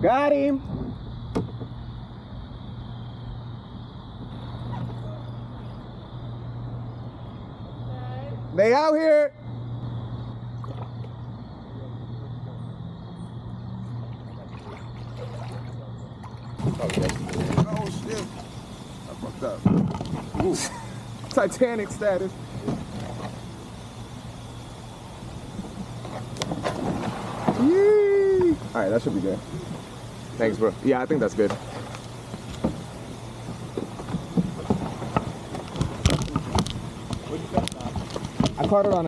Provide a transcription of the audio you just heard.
Got him. They out here. Oh shit. I fucked up. Ooh. Titanic status. Yee. All right, that should be good. Thanks, bro. Yeah, I think that's good. I caught it on